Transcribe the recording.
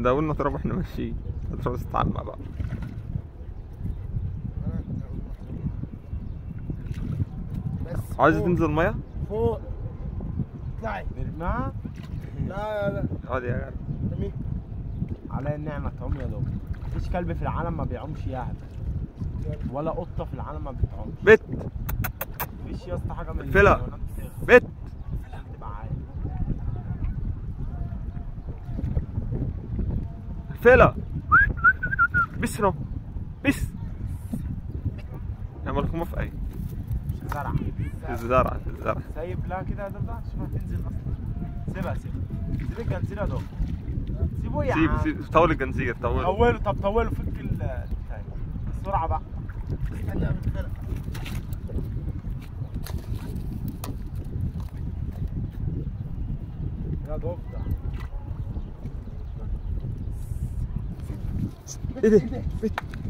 ده قلنا ترى احنا ماشيين. ترى تتعلم بقى. عايز تنزل ميه؟ فوق اطلعي. نرميها؟ لا لا اقعد يا جدع. ارمي. على النعمة تعوم يا دوب. مفيش كلب في العالم ما بيعومش يهبل، ولا قطة في العالم ما بتعومش. بت مفيش يا اسطى حاجة من فلا. بت تبقى عادي. فيلا بس نو بس يعمل موافقة. زرع الزرع الزرع سايب لها كده يا دوب عشان هتنزل اصلا. سيبها سيب الجنزير يا دوب. سيبه يا عم. سيب طول الجنزير طوله. طوله. طب طوله فك التاني بسرعة بقى. استنى من الفرق. يا دوب ده ايه ده؟